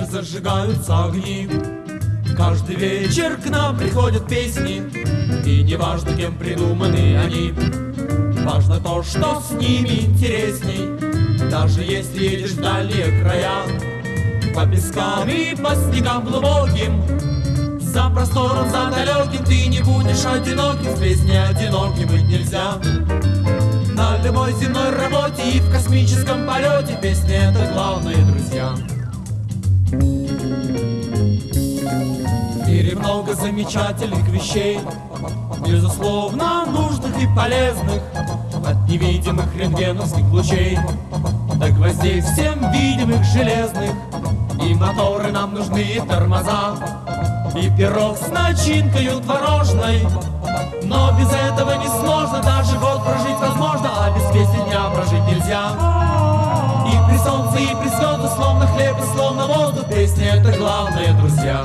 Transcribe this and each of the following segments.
зажигаются огни. Каждый вечер к нам приходят песни, и не важно, кем придуманы они. Важно то, что с ними интересней, даже если едешь в дальние края. По пескам и по снегам глубоким, за простором, за далеким, ты не будешь одиноким. В песне одиноким быть нельзя. На любой земной работе и в космическом полете песня — это главное, друзья. В мире много замечательных вещей, безусловно, нужных и полезных, от невидимых рентгеновских лучей до гвоздей всем видимых железных. И моторы нам нужны, и тормоза, и пирог с начинкою творожной. Но без этого не сложно, даже год прожить возможно, а без песни дня прожить нельзя. И при солнце, и при звездах, словно хлеб и словно воздух, песня — это главное, друзья.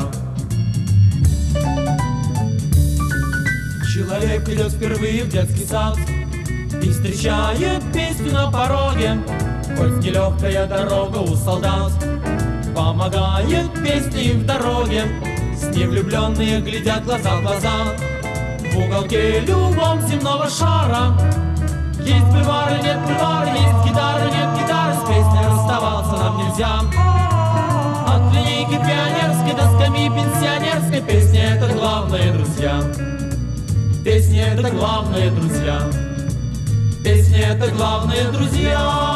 Человек идет впервые в детский сад и встречает песню на пороге. Хоть нелегкая дорога у солдат, помогает песне им в дороге. С ней влюбленные глядят глаза в глаза. В уголке любом земного шара есть бульвары, нет бульвара, есть гитара, нет гитары. С песней расставаться нам нельзя. От линейки пионерской до скамьи пенсионерской песня — это главное, друзья. Песня — это главное, друзья. Песня — это главное, друзья.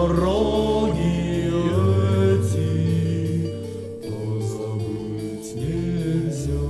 дороги эти позабыть нельзя.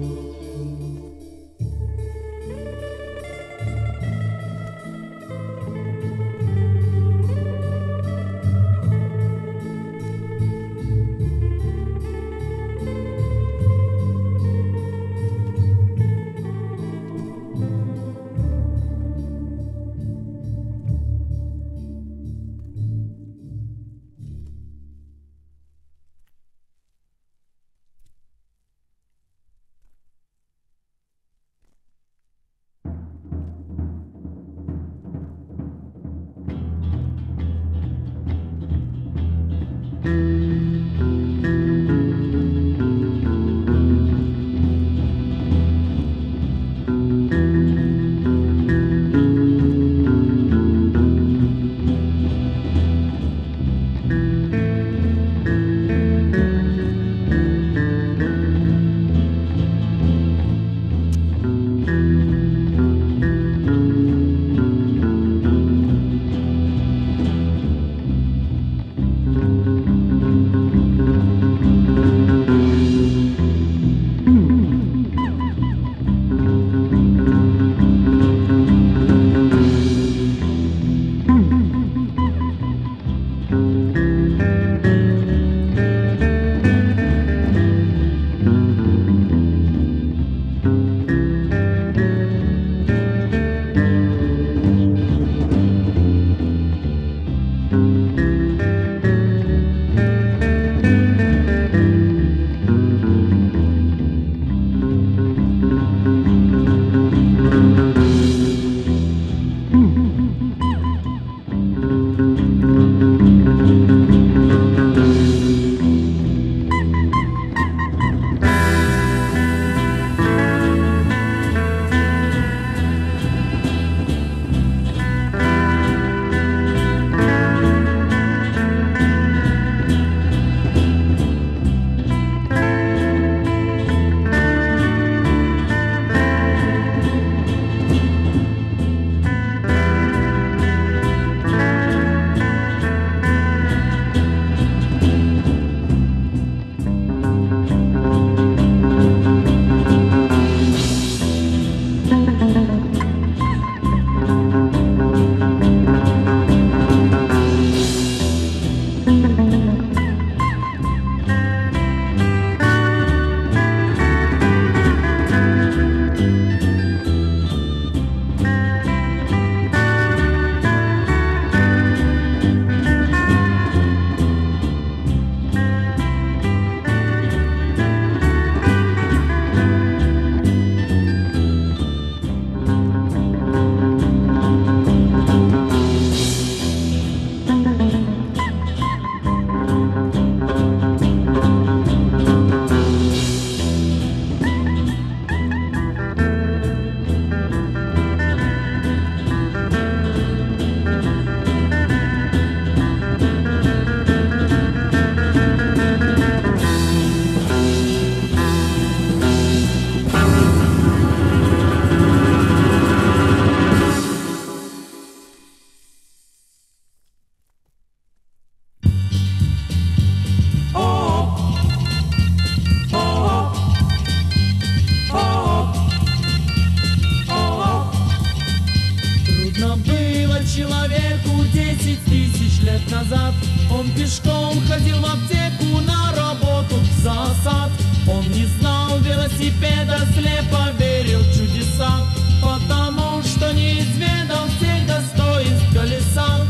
человеку 10 тысяч лет назад. Он пешком ходил в аптеку, на работу в засад. Он не знал велосипеда, слепо верил в чудеса, потому что не изведал всех достоинств колеса.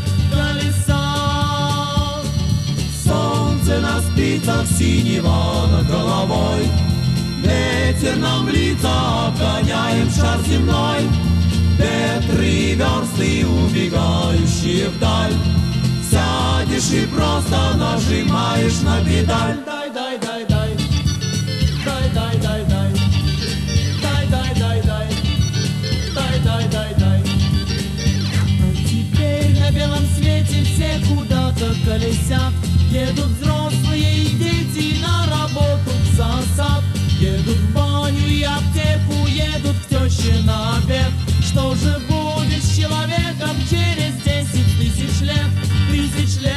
Солнце на спицах синего над головой, ветер нам в лица, обгоняем шар земной. Ветры версты, убегающие вдаль, сядешь и просто нажимаешь на педаль. Дай, дай, дай, дай, дай, дай, дай, дай, дай, дай, дай, дай, дай, дай, дай, дай. А теперь на белом свете все куда-то колесят, едут взрослые и дети на работу в засад, едут в баню и аптеку, едут к теще на обед. Что же будет с человеком через 10 тысяч лет?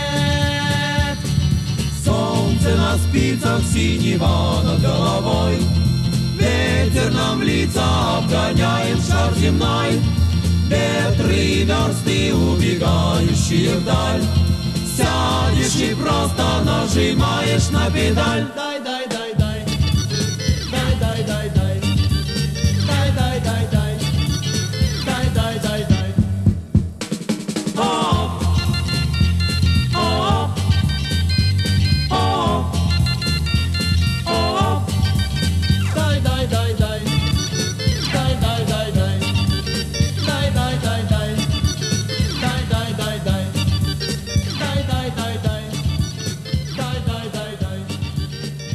на спицах синего над головой. Ветер нам лица обгоняет шар земной, ветры версты, убегающие вдаль. Сядешь и просто нажимаешь на педаль. Дай, дай, дай, дай. Дай, дай, дай, дай. Дай, дай, дай, дай. Дай, дай, дай, дай. Оп, оп, оп, оп. Дай, дай, дай, дай. Дай, дай, дай, дай. Дай, дай, дай, дай. Дай, дай, дай, дай. Дай, дай, дай, дай. Дай, дай, дай, дай.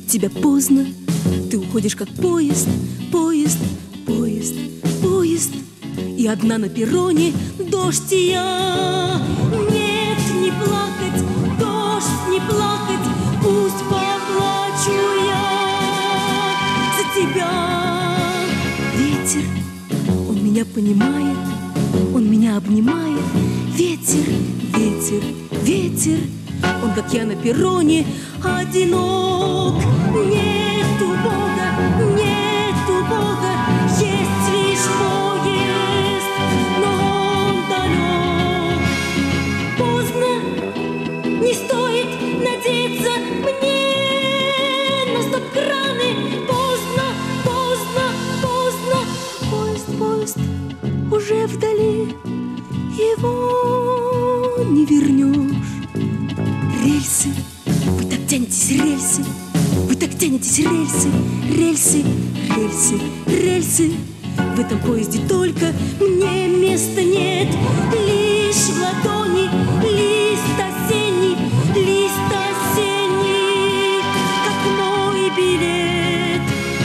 тебя поздно. Ты уходишь, как поезд, поезд, поезд, поезд. И одна на перроне, дождь и я. Нет, не плакать, дождь, не плакать, пусть поплачу я за тебя. Ветер, он меня понимает, он меня обнимает. Ветер, ветер, ветер, он, как я на перроне, одинок. Нету Бога, нету Бога, есть лишь поезд, но он далек. Поздно, не стоит надеяться мне на стоп-краны. Поздно, поздно, поздно, поезд, поезд уже вдали, его не вернешь. Рельсы, вы так тянетесь, рельсы, вы так тянетесь, рельсы, рельсы, рельсы, рельсы. В этом поезде только мне места нет. Лишь в ладони лист осенний, лист осенний, как мой билет.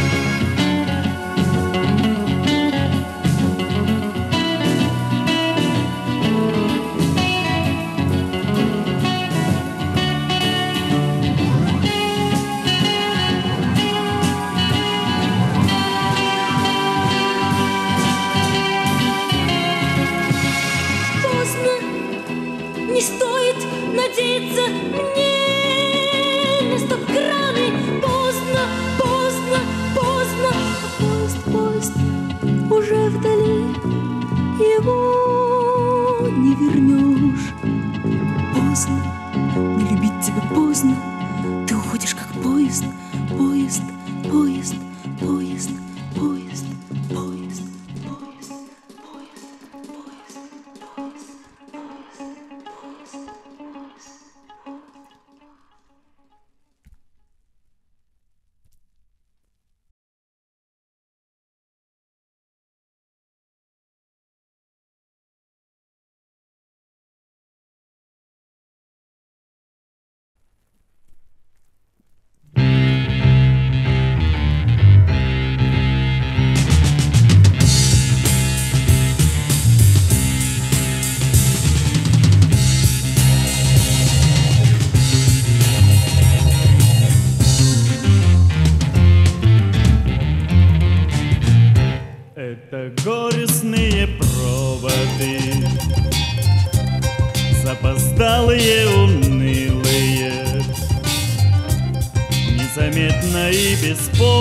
Не стоит надеяться мне на стоп-краны. Поздно, поздно, поздно, поезд, поезд уже вдали, его не вернешь. Поздно, не любить тебя поздно. Ты уходишь, как поезд, поезд, поезд, поезд, поезд, поезд, поезд, поезд, поезд, поезд. Это горестные проводы, запоздалые, унылые, незаметно и без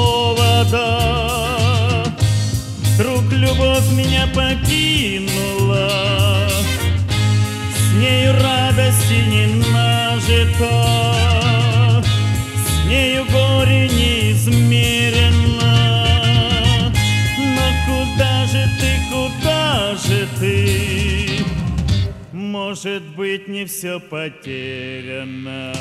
повода. Вдруг любовь меня покинула, с нею радости не нажито, с нею горе неизмерено. Куда же ты? Может быть, не все потеряно.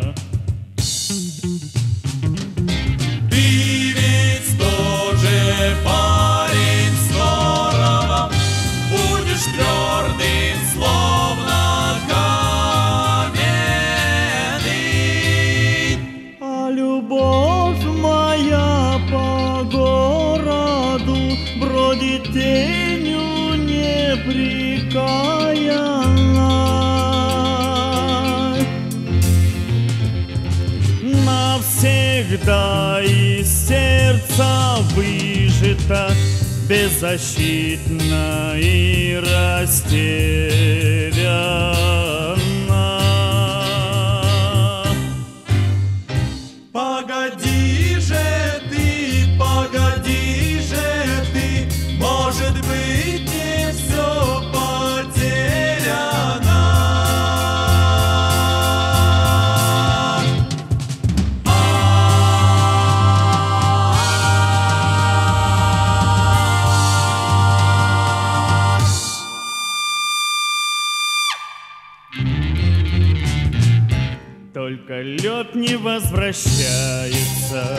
Ты ведь тоже парень, скоро будешь твердым, словно каменный. А любовь моя по городу бродит тенью непрекаянной. Навсегда из сердца выжата, беззащитна и растеряна. Погоди же ты, погоди же ты, может быть, не все потеряно. Только лед не возвращается,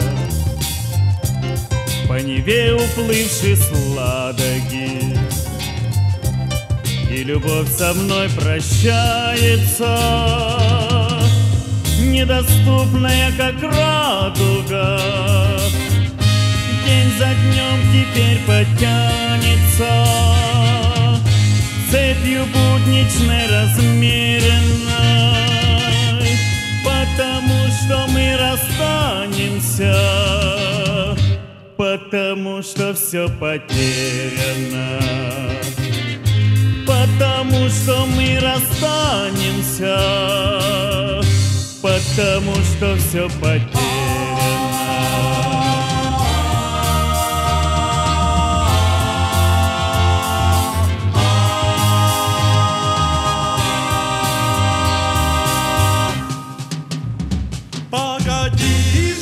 по Неве уплывший с Ладоги, и любовь со мной прощается. Не недоступная, как радуга, день за днем теперь потянется цепью будничной, размеренной, потому что мы расстанемся, потому что все потеряно, потому что мы расстанемся, потому что все потеряно. Погоди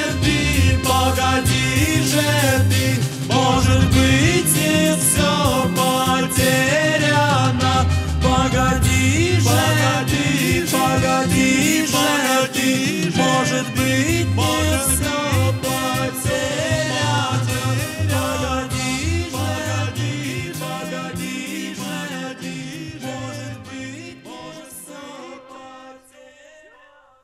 же ты, может быть, и все потеряно. Погоди же ты, может быть, и все потеряно. Погоди же ты, может быть, все потеряно.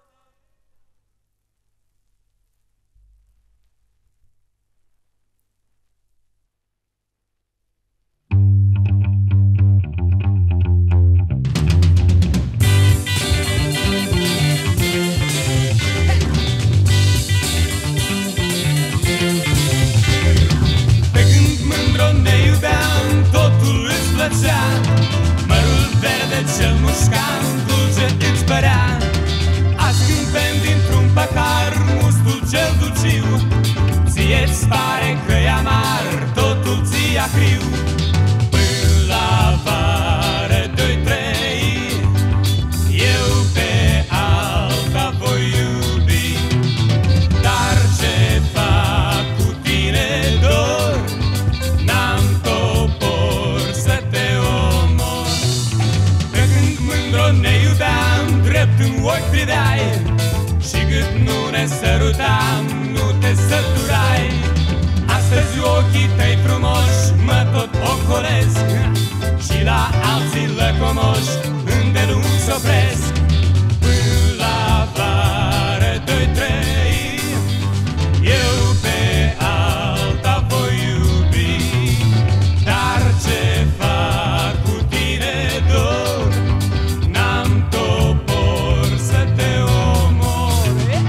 Mărul verde cel mușcan, dulce îți părea. Azi când bem dintr-un pahar mustul cel dulciu, ție-ți pare că-i amar, totul ți-i acriu. Până la vară, 2-3, eu pe alta voi iubi. Dar ce fac cu tine dor, n-am topor să te omor. Pe când mândro ne iubeam, drept în ochi priveai, și cât nu ne sărutam, nu te săturai. Astăzi ochii tăi frumoși mă tot ocolesc, și la alții lăcomoși îndelung s-opresc. Până la vară, 2-3, eu pe alta voi iubi. Dar ce fac cu tine dor, n-am topor să te omor.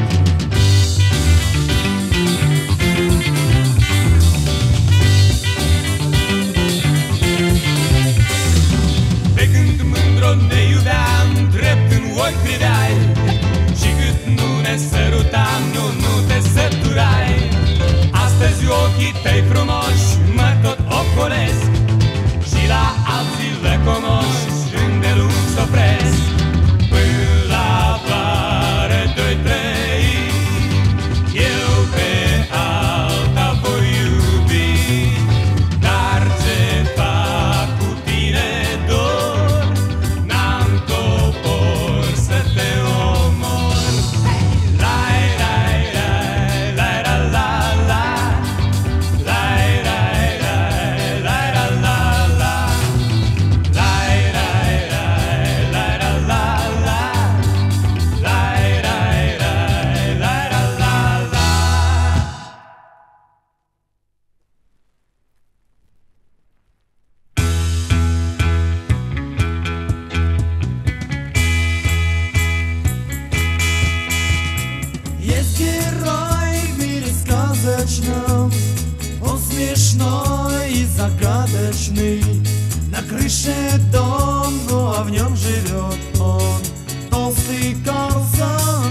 Pe când mândro ne iubeam, drept în ochi priveai, și cât nu ne sărutam, nu te săturai. Astăzi ochii tăi frumoși mă tot ocolesc, și la alții lăcomoși îndelung s-opresc. Până la vară, 2-3, eu pe alta voi iubi. Dar ce fac cu tine dor, n-am topor să te omor. Lai, lai, lai, lai, la, la, la. Lai, lai, lai, lai, la, la, la. Lai, lai, lai, lai, la, la, la. Lai, lai, lai, lai, la, la, la. Есть герой в мире сказочном, он смешной и загадочный. На крыше дом, ну а в нем живет он, толстый Карлсон.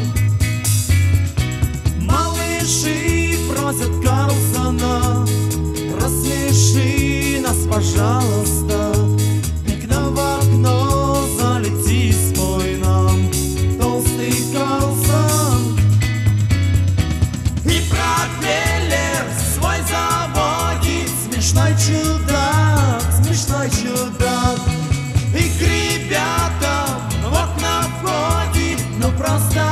Малыши просят Карлсона, рассмеши нас, пожалуйста. Окно в окно залети, спой нам, толстый Карлсон. И пропеллер свой заводит, смешной чудак, смешной чудак. И к ребятам в окна входит, ну просто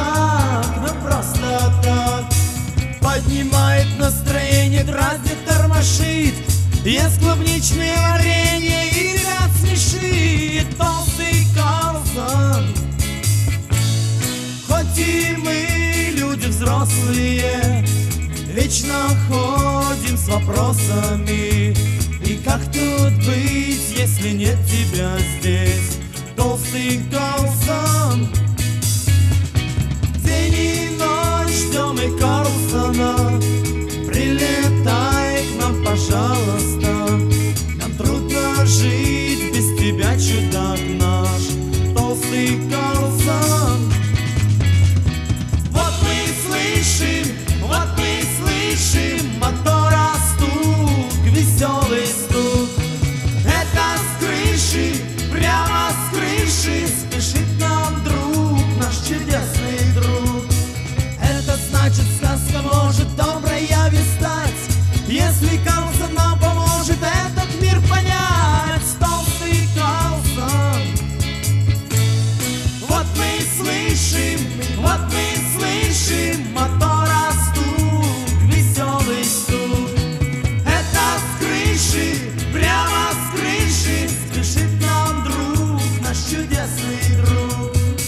так. Поднимает настроение, дразнит, тормошит, ест клубничное варенье и ребят смешит. Толстый Карлсон, хоть Поймите, мы люди взрослые, вечно ходим с вопросами. И как тут быть, если нет тебя здесь, толстый Карлсон? День и ночь ждем и Карлсона. Прилетай к нам, пожалуйста. Нам трудно жить без тебя, чудак наш, толстый Карлсон. Вот мы слышим мотора стук, веселый стук. Это с крыши, прямо с крыши спешит нам друг, наш чудесный друг. Это значит, сказка может добрая стать, если Карлсон нам поможет этот мир понять. Толстый Карлсон. Вот мы слышим мотора стук, веселый стук. Это с крыши, прямо с крыши спешит нам друг, наш чудесный друг.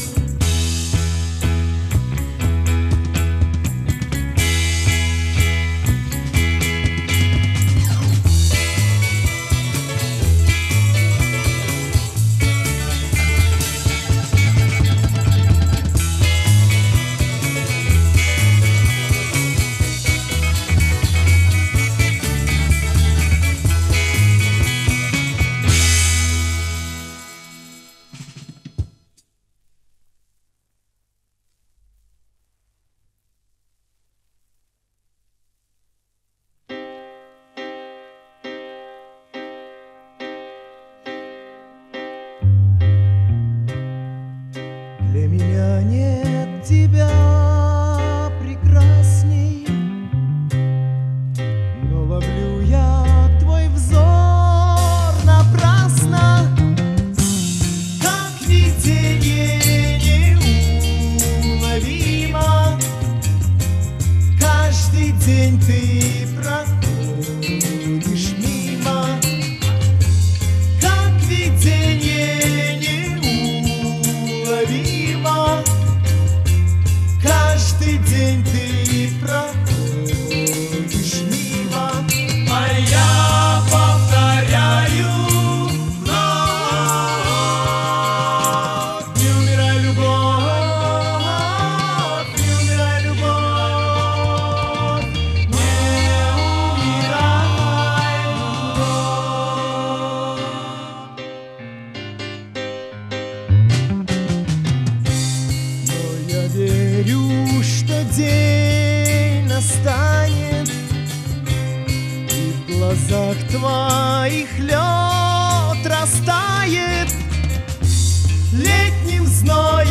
Для меня нет тебя прекрасней, но ловлю я твой взор напрасно, как видение неуловимо. Каждый день ты проходишь мимо, как видение неуловимо. Каждый день ты проходишь мимо, а я повторяю вновь: не умирай, любовь, не умирай, любовь, не умирай, любовь. Но я верю, что день настанет, и в глазах твоих лед растает летним зноем.